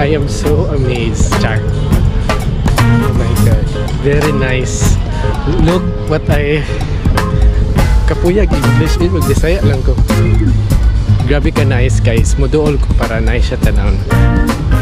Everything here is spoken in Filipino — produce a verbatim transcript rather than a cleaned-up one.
I am so amazed, Char. Oh my god, very nice. Look what I kapuyag English, eh, mag-Bisaya lang ko. Grabe ka nice guys, moduol ko para nice siya tanawon.